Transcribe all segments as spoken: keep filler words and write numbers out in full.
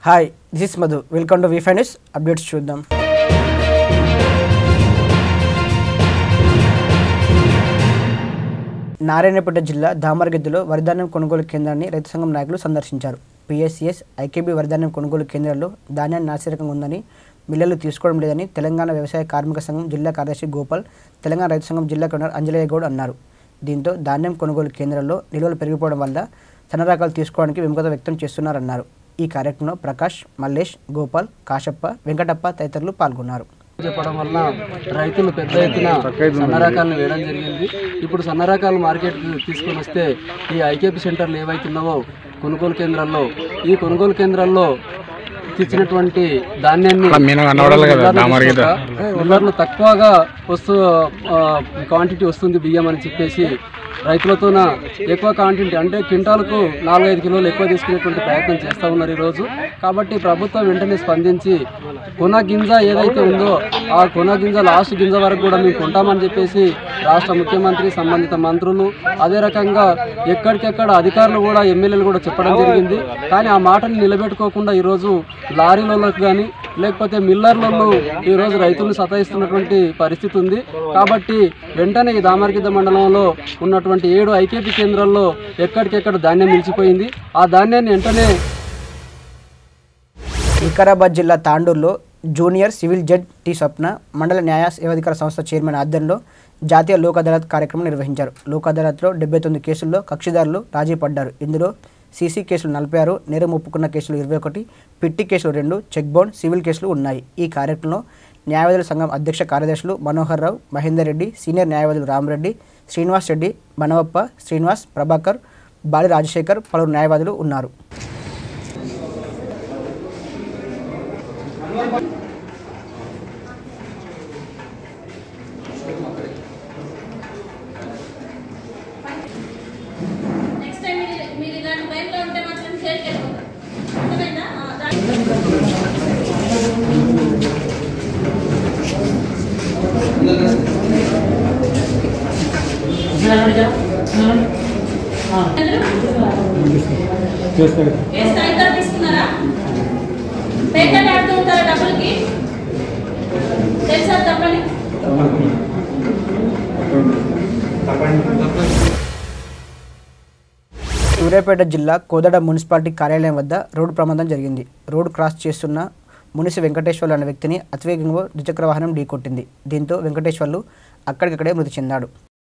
Hi, this is Madhu. Welcome to వీఫై news. Updates చూద్దాం. నారాయణపేట జిల్లా దామరగిద్దులో వరిధాన్యం కొనుగోలు కేంద్రాన్ని రైతు సంఘం నాయకులు సందర్శించారు. పిఎస్సిఎస్ ఐకేబీ వరిధాన్యం కొనుగోలు కేంద్రాల్లో ధాన్యాన్ని నాసిరకంగా ఉందని, మిల్లర్లు తీసుకోవడం లేదని తెలంగాణ వ్యవసాయ కార్మిక సంఘం జిల్లా కార్యదర్శి గోపాల్, తెలంగాణ రైతు సంఘం జిల్లా కన్వీనర్ అంజలయ్య గౌడ్ అన్నారు. దీంతో ధాన్యం కొనుగోలు కేంద్రాల్లో నిల్వలు పెరిగిపోవడం వల్ల సన్న రకాలు తీసుకోవడానికి విముఖత వ్యక్తం చేస్తున్నారన్నారు. ఈ కార్యక్రమంలో ప్రకాష్, మల్లేష్, గోపాల్, కాశప్ప, వెంకటప్ప తదితరులు పాల్గొన్నారు. చెప్పడం వల్ల రైతులు పెద్ద ఎత్తున సన్న రకాలను వేయడం జరిగింది. ఇప్పుడు సన్న రకాలు మార్కెట్ తీసుకొని వస్తే ఈ ఐకేపీ సెంటర్లు ఏవైతున్నావో కొనుగోలు కేంద్రాల్లో ఈ కొనుగోలు కేంద్రాల్లో తెచ్చినటువంటి ధాన్యాన్ని మిల్లర్లు తక్కువగా వస్తూ క్వాంటిటీ వస్తుంది బియ్యం అని చెప్పేసి రైతులతోన ఎక్కువ క్వాంటిటీ అంటే క్వింటాలకు నాలుగైదు కిలోలు ఎక్కువ తీసుకునేటువంటి ప్రయత్నం చేస్తూ ఉన్నారు ఈరోజు. కాబట్టి ప్రభుత్వం వెంటనే స్పందించి కొన గింజ ఏదైతే ఉందో ఆ కొన గింజ లాస్ట్ గింజ వరకు కూడా మేము కొంటామని చెప్పేసి రాష్ట్ర ముఖ్యమంత్రి, సంబంధిత మంత్రులు, అదే రకంగా ఎక్కడికెక్కడ అధికారులు కూడా, ఎమ్మెల్యేలు కూడా చెప్పడం జరిగింది. కానీ ఆ మాటని నిలబెట్టుకోకుండా ఈరోజు లారీలకు కానీ లేకపోతే మిల్లర్లలో ఈరోజు రైతులను సతాయిస్తున్నటువంటి పరిస్థితి ఉంది. కాబట్టి వెంటనే ఈ దామరగిద్ద మండలంలో ఉన్నటువంటి ఏడు ఐకేపీ కేంద్రాల్లో ఎక్కడికెక్కడ ధాన్యం నిలిచిపోయింది. ఆ ధాన్యాన్ని వెంటనే వికారాబాద్ జిల్లా తాండూరులో junior civil judge T Swapna మండల న్యాయ సేవాధికార సంస్థ చైర్మన్ ఆధ్వర్యంలో జాతీయ లోక్ అదాలత్ కార్యక్రమం నిర్వహించారు. లోక్ అదాలత్లో డెబ్బై తొమ్మిది కేసుల్లో కక్షిదారులు రాజీ పడ్డారు. ఇందులో సీసీ కేసులు నలభై ఆరు, నేరం ఒప్పుకున్న కేసులు ఇరవై ఒకటి, పిట్టి కేసులు రెండు, చెక్ బౌండ్ సివిల్ కేసులు ఉన్నాయి. ఈ కార్యక్రమంలో న్యాయవాదుల సంఘం అధ్యక్ష కార్యదర్శులు మనోహర్ రావు, మహేందర్ రెడ్డి, సీనియర్ న్యాయవాదులు రామరెడ్డి, శ్రీనివాస్ రెడ్డి, బనవప్ప, శ్రీనివాస్, ప్రభాకర్, బాలి రాజశేఖర్, పలువురు న్యాయవాదులు ఉన్నారు. సూర్యాపేట జిల్లా కోదాడ మున్సిపాలిటీ కార్యాలయం వద్ద రోడ్డు ప్రమాదం జరిగింది. రోడ్డు క్రాస్ చేస్తున్న మునిసి వెంకటేశ్వర్లు అనే వ్యక్తిని అతివేగంగా ద్విచక్ర వాహనం ఢీకొట్టింది. దీంతో వెంకటేశ్వర్లు అక్కడికక్కడే మృతి చెందాడు.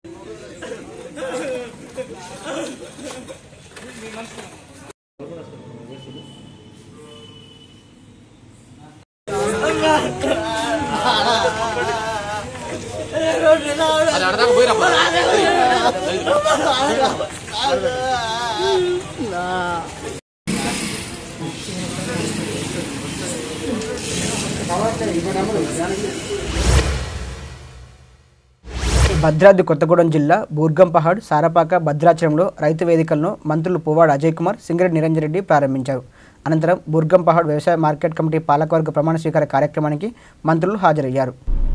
భద్రాద్రి కొత్తగూడెం జిల్లా బూర్గంపహాడ్, సారపాక, భద్రాచలంలో రైతు వేదికలను మంత్రులు పువ్వాడ అజయ్ కుమార్, సింగిరెడ్డి నిరంజన్ రెడ్డి ప్రారంభించారు. అనంతరం బూర్గంపహాడ్ వ్యవసాయ మార్కెట్ కమిటీ పాలకవర్గ ప్రమాణ స్వీకార కార్యక్రమానికి మంత్రులు హాజరయ్యారు.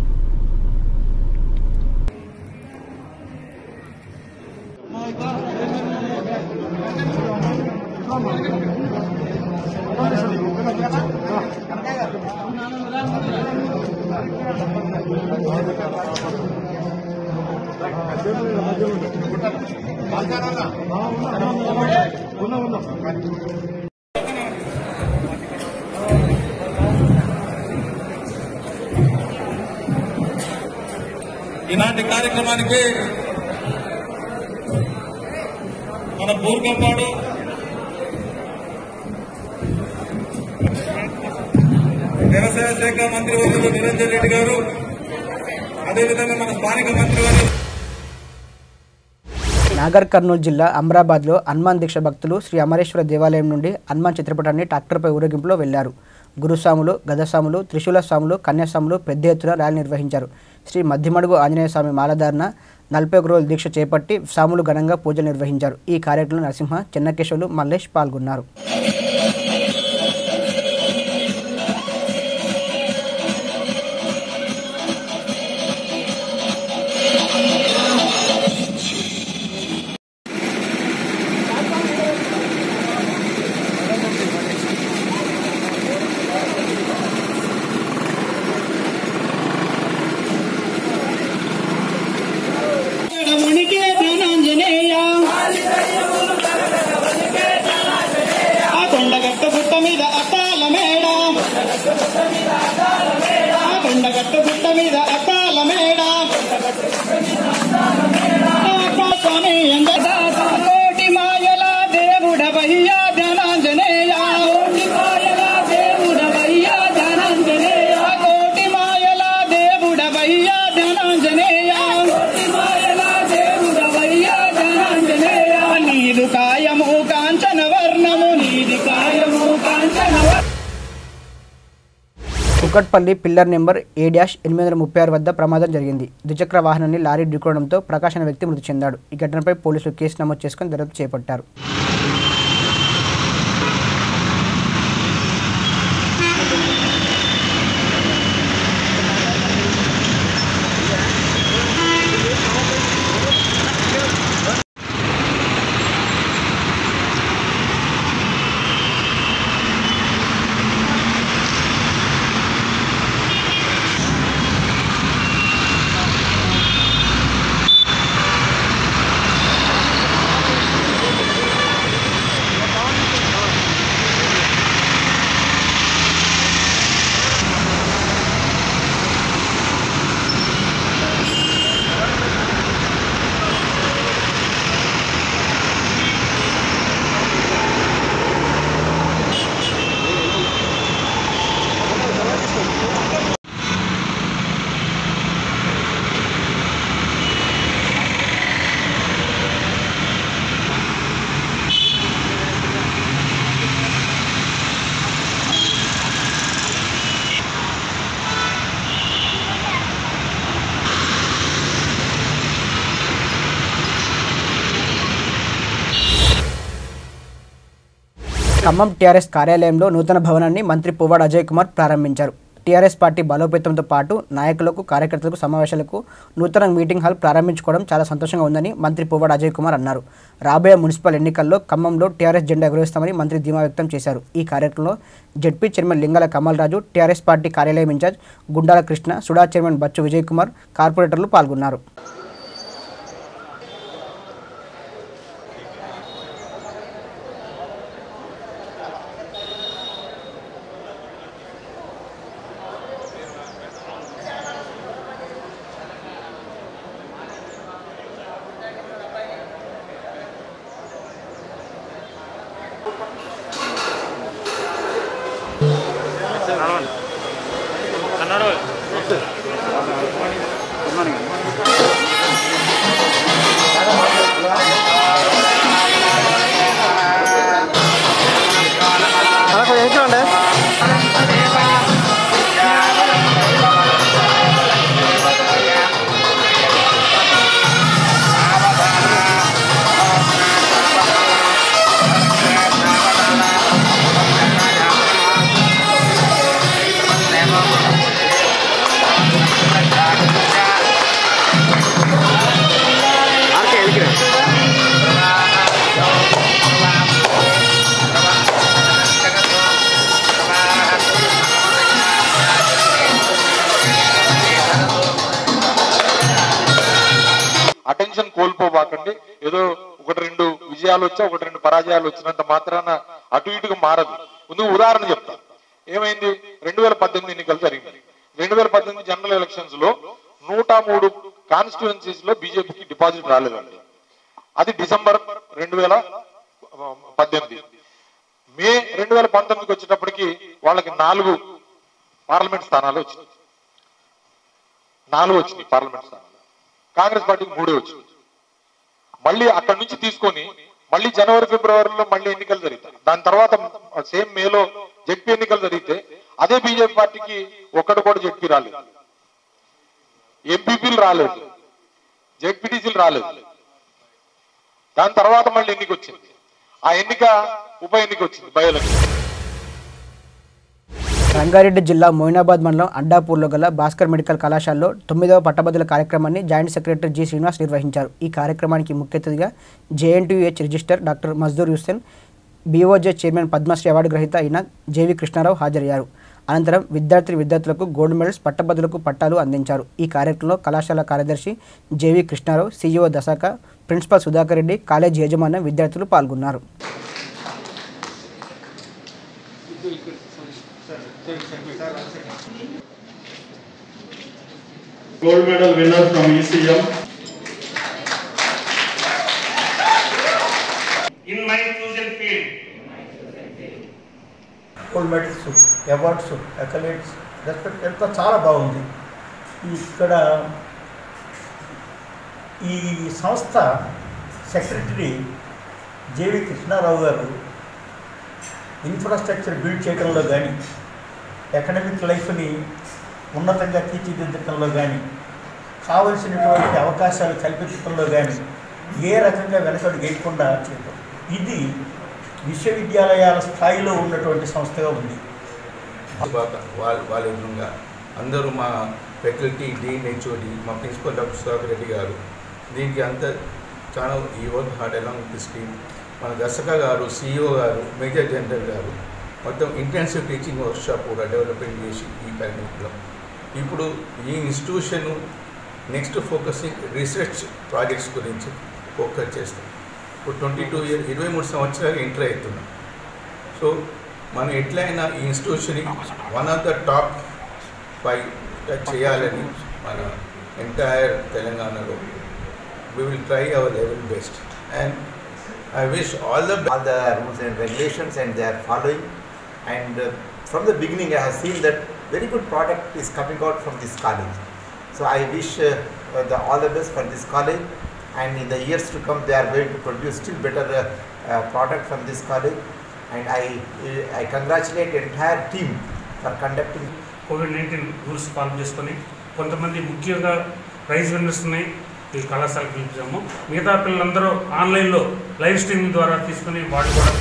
ఇలాంటి కార్యక్రమానికి మన బూర్గంపాడు వ్యవసాయ శాఖ మంత్రి వర్యులు నిరంజన్ రెడ్డి గారు, అదేవిధంగా మన స్థానిక మంత్రి వర్యులు నాగర్ కర్నూలు జిల్లా అమరాబాద్లో హనుమాన్ దీక్ష భక్తులు శ్రీ అమరేశ్వర దేవాలయం నుండి హనుమాన్ చిత్రపటాన్ని ట్రాక్టర్పై ఊరేగింపులో వెళ్లారు. గురుస్వాములు, గదస్వాములు, త్రిశూల స్వాములు, కన్యాస్వాములు పెద్ద ఎత్తున ర్యాలీ నిర్వహించారు. శ్రీ మధ్యమడుగు ఆంజనేయ స్వామి మాలధారణ నలభై ఒక రోజుల దీక్ష చేపట్టి స్వాములు ఘనంగా పూజలు నిర్వహించారు. ఈ కార్యక్రమంలో నరసింహ, చెన్నకేశవులు, మల్లేష్ పాల్గొన్నారు. కొండగట్టు గుట్ట మీద అకాల మేడ స్వామి కోటి మాయల దేవుడవయ్యా ధనంజనేయ కోటి మాయల దేవుడవయ్యా ధనంజనేయ కోటి మాయల దేవుడవయ్యా ధనంజనేయ కోటి మాయల దేవుడవయ్యా ధనంజనేయ నీదు కాయము కాంచన వర్ణము నీది కాయము కాంచన Kukatpally pillar number A dash ఎనిమిది వందల ముప్పై ఆరు వద్ద ప్రమాదం జరిగింది. ద్విచక్ర వాహనాన్ని లారీ ఢీకొనడంతో ప్రకాశ్ అనే వ్యక్తి మృతి చెందాడు. ఈ ఘటనపై పోలీసులు కేసు నమోదు చేసుకుని దర్యాప్తు చేపట్టారు. ఖమ్మం టీఆర్ఎస్ కార్యాలయంలో నూతన భవనాన్ని మంత్రి పువ్వాడ అజయ్ కుమార్ ప్రారంభించారు. టీఆర్ఎస్ పార్టీ బలోపేతంతో పాటు నాయకులకు కార్యకర్తలకు సమావేశాలకు నూతన మీటింగ్ హాల్ ప్రారంభించుకోవడం చాలా సంతోషంగా ఉందని మంత్రి పువ్వాడ అజయ్ కుమార్ అన్నారు. రాబోయే మున్సిపల్ ఎన్నికల్లో ఖమ్మంలో టీఆర్ఎస్ జెండా ఎగురవేస్తామని మంత్రి ధీమా వ్యక్తం చేశారు. ఈ కార్యక్రమంలో ZP chairman Lingala Kamal Raju, TRS party కార్యాలయం ఇన్ఛార్జ్ గుండాల కృష్ణ, సుడా చైర్మన్ బచ్చు విజయ్ కుమార్, కార్పొరేటర్లు పాల్గొన్నారు. అటెన్షన్ కోల్పోబాకండి. ఏదో ఒకటి రెండు విజయాలు వచ్చా ఒకటి రెండు పరాజయాలు వచ్చినంత మాత్రాన అటు ఇటుగా మారదు. ముందు ఉదాహరణ చెప్తా. ఏమైంది? రెండు వేల పద్దెనిమిది ఎన్నికలు జరిగింది. రెండు వేల పద్దెనిమిది జనరల్ ఎలక్షన్స్ లో నూట మూడు కాన్స్టిట్యుయెన్సీస్ లో బీజేపీకి డిపాజిట్ రాలేదండి. అది డిసెంబర్ రెండు వేల పద్దెనిమిది. మే రెండు వేల పంతొమ్మిదికి వచ్చేటప్పటికి వాళ్ళకి నాలుగు పార్లమెంట్ స్థానాలు వచ్చినాయి. నాలుగు వచ్చినాయి పార్లమెంట్ స్థానాలు. కాంగ్రెస్ పార్టీకి మూడే వచ్చింది. మళ్ళీ అక్కడి నుంచి తీసుకొని మళ్ళీ జనవరి ఫిబ్రవరిలో మళ్ళీ ఎన్నికలు జరుగుతాయి. దాని తర్వాత సేమ్ మేలో జెడ్పీ ఎన్నికలు జరిగితే అదే బీజేపీ పార్టీకి ఒక్కడు కూడా జెడ్పీ రాలేదు, ఎంపీపీలు రాలేదు, జెడ్పీటీసీలు రాలేదు. దాని తర్వాత మళ్ళీ ఎన్నిక వచ్చింది. ఆ ఎన్నిక ఉప ఎన్నిక వచ్చింది, బై ఎలక్షన్. రంగారెడ్డి జిల్లా మోయినాబాద్ మండలం అడ్డాపూర్లో గల భాస్కర్ మెడికల్ కళాశాలలో తొమ్మిదవ పట్టభద్రుల కార్యక్రమాన్ని జాయింట్ సెక్రటరీ జి శ్రీనివాస్ నిర్వహించారు. ఈ కార్యక్రమానికి ముఖ్య అతిథిగా JNTUH registrar doctor Majdoor Hussain, BOJ chairman Padmashri award గ్రహీత అయిన జేవి కృష్ణారావు హాజరయ్యారు. అనంతరం విద్యార్థి విద్యార్థులకు గోల్డ్ మెడల్స్, పట్టభద్రులకు పట్టాలు అందించారు. ఈ కార్యక్రమంలో కళాశాల కార్యదర్శి JV Krishnarao, CEO Dasaka, principal Sudhakar Reddy, college యాజమాన్యం, విద్యార్థులు పాల్గొన్నారు. Gold medal winner from E C M. In my chosen field. Gold medals, awards, accolades, respect ఎంత చాలా బాగుంది. ఇక్కడ ఈ సంస్థ సెక్రటరీ జేవి కృష్ణారావు గారు ఇన్ఫ్రాస్ట్రక్చర్ బిల్డ్ చేయడంలో కానీ అకాడమిక్ లైఫ్ని ఉన్నతంగా తీర్చిదిద్దడంలో కానీ కావలసినటువంటి అవకాశాలు కల్పించడంలో కానీ ఏ రకంగా వెనకడుగు వేయకుండా చేయడం ఇది విశ్వవిద్యాలయాల స్థాయిలో ఉన్నటువంటి సంస్థగా ఉంది. వాళ్ళ వాళ్ళ ఎదురుగా అందరూ మా ఫ్యాకల్టీ డీన్ హెచ్ఓడి మా ప్రిన్సిపల్ డాక్టర్ సుధాకర్ రెడ్డి గారు దీనికి అంత చాలా ఈ work hard along this team మన దర్శక గారు సిఇఓ గారు మేజర్ జనరల్ గారు మొత్తం ఇంటెన్సివ్ టీచింగ్ వర్క్షాప్ కూడా డెవలప్మెంట్ చేసి ఈ కార్యక్రమంలో ఇప్పుడు ఈ institution next focusing research projects గురించి ఫోకస్ చేస్తాం. ఇప్పుడు ట్వంటీ టూ ఇయర్ ఇరవై మూడు సంవత్సరాలు ఎంటర్ అవుతున్నాం. సో మనం ఎట్లయినా ఈ ఇన్స్టిట్యూషన్ని one of the top five చేయాలని మన ఎంటైర్ తెలంగాణలో we will try our level best, and I wish all the all the rules and regulations and they are following, and uh, from the beginning I have seen that very good product is coming out from this college. So I wish uh, uh, the all the best for this college, and in the years to come they are going to produce still better uh, uh, product from this college, and I uh, I congratulate the entire team for conducting COVID nineteen rules follow చేసుకొని కొంతమంది ముఖ్యంగా prize winners ఉన్నాయి ఈ కళాశాలకు పిలిచాము. మిగతా పిల్లలందరూ ఆన్లైన్లో live streaming ద్వారా తీసుకుని వాళ్ళు కూడా.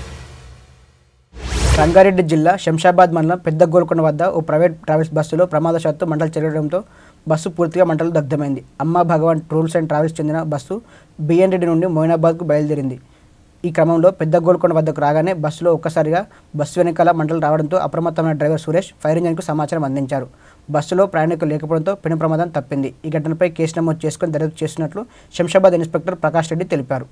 రంగారెడ్డి జిల్లా శంషాబాద్ మండలం పెద్ద గోల్కొండ వద్ద ఓ ప్రైవేట్ ట్రావెల్స్ బస్సులో ప్రమాదవశాత్తు మంటలు చెరగడంతో బస్సు పూర్తిగా మంటలు దగ్ధమైంది. Amma Bhagavan tours and travels చెందిన బస్సు బిఎన్ రెడ్డి నుండి మోయినాబాద్కు బయలుదేరింది. ఈ క్రమంలో పెద్ద గోల్కొండ వద్దకు రాగానే బస్సులో ఒక్కసారిగా బస్సు వెనకాల మంటలు రావడంతో అప్రమత్తమైన డ్రైవర్ సురేష్ ఫైర్ ఇంజన్కు సమాచారం అందించారు. బస్సులో ప్రయాణికులు లేకపోవడంతో పెను ప్రమాదం తప్పింది. ఈ ఘటనపై కేసు నమోదు చేసుకుని దర్యాప్తు చేస్తున్నట్లు శంషాబాద్ ఇన్స్పెక్టర్ ప్రకాష్ రెడ్డి తెలిపారు.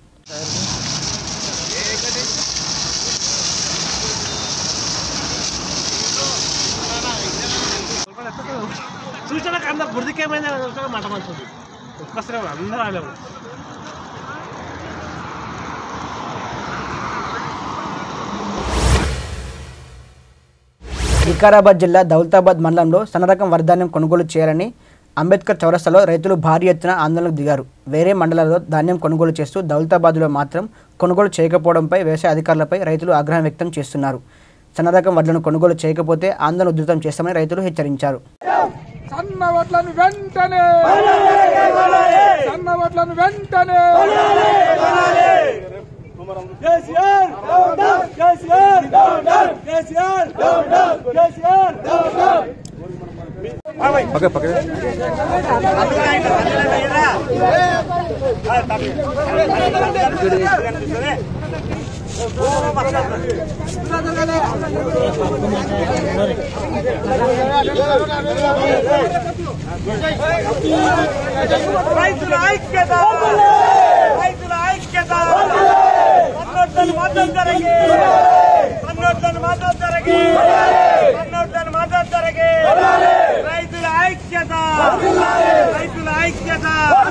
వికారాబాద్ జిల్లా దౌలతాబాద్ మండలంలో సన్నరకం వరిధాన్యం కొనుగోలు చేయాలని అంబేద్కర్ చౌరస్తాలో రైతులు భారీ ఎత్తున ఆందోళనకు దిగారు. వేరే మండలాల్లో ధాన్యం కొనుగోలు చేస్తూ దౌలతాబాద్లో మాత్రం కొనుగోలు చేయకపోవడంపై వ్యవసాయ అధికారులపై రైతులు ఆగ్రహం వ్యక్తం చేస్తున్నారు. సన్నరకం వడ్లను కొనుగోలు చేయకపోతే ఆందోళన ఉధృతం చేస్తామని రైతులు హెచ్చరించారు. సన్న వడ్లను వెంటనే సన్న వడ్లను వెంటనే KCR down down KCR down down KCR down down KCR down down okay పక్కన రైతుల ఐక్యత రైతుల ఐక్యత కన్నోట్లను మద్దతు ధరకి కన్నోట్లను మద్దతు ధరకి కన్నోట్లను మద్దతు ధరకి రైతుల ఐక్యత రైతుల ఐక్యత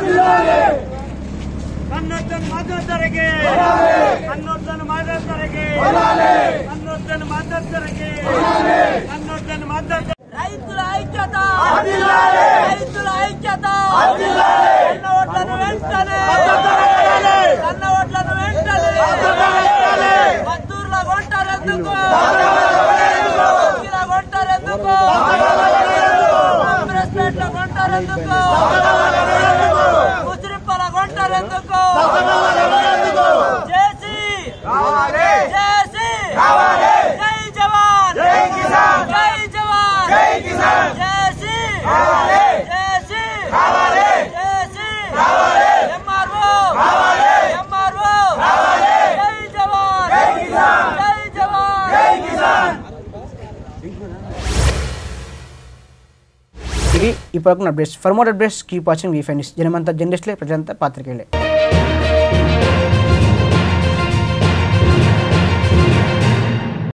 కన్నోట్లను మద్దతు ధరకి కన్నోట్లను మద్దతు ధరకి కన్నోట్లను మద్దతు ధరకి కన్నోట్లను మద్దతు రైతుల ఐక్యత రైతుల ఐక్యత కన్న ఓట్లను వెంటనే కన్న ఓట్లను వెంటనే మద్దూర్ల కొంటారెందుకు కొంటారెందుకు కాంగ్రెస్ పేట్ల కొంటారెందుకు ముస్లింపల కొంటారెందుకు జేసీ జేసీ జై జవాన్ జై కిసాన్ జై జవాన్ జై కిసాన్ JC JC JC MRO MRO జై జవాన్ జై కిసాన్ జై జవాన్ జై కిసాన్. ఇది ఇప్పటివరకు updates. For more updates keep watching V five news. జనమంతా జర్నలిస్టులే, ప్రజలంతా పాత్రికేయులే.